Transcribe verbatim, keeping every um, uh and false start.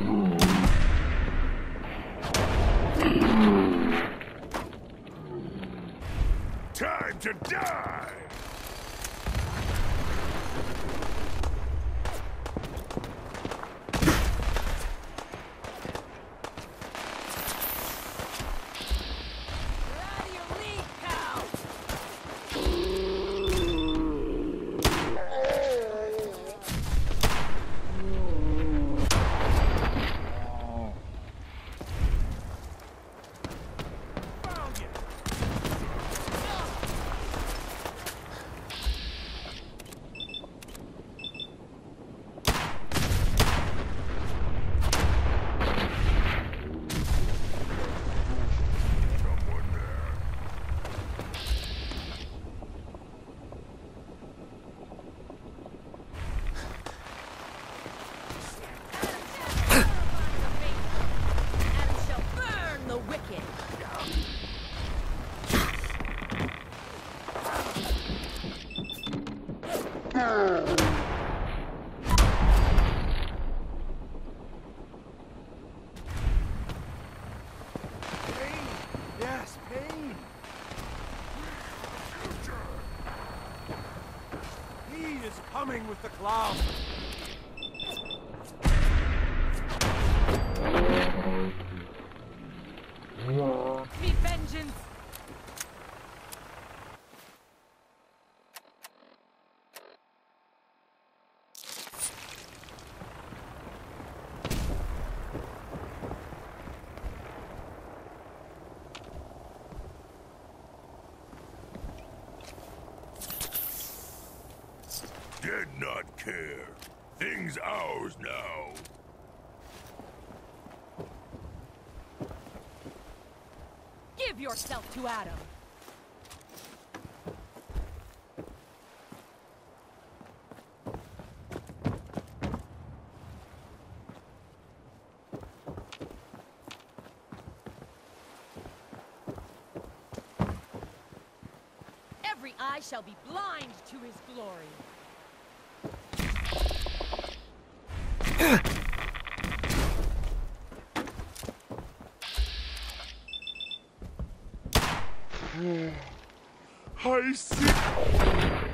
Time to die! Yes, pain! He is coming with the cloud! Me vengeance! Did not care. Thing's ours now. Give yourself to Adam! Every eye shall be blind to his glory. I see.